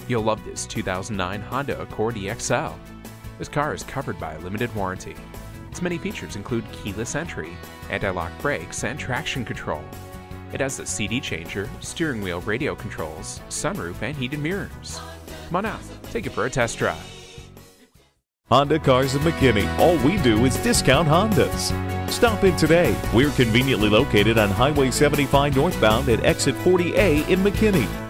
You'll love this 2009 Honda Accord EXL. This car is covered by a limited warranty. Its many features include keyless entry, anti-lock brakes, and traction control. It has a CD changer, steering wheel radio controls, sunroof, and heated mirrors. Come on out, take it for a test drive. Honda Cars of McKinney. All we do is discount Hondas. Stop in today. We're conveniently located on Highway 75 northbound at exit 40A in McKinney.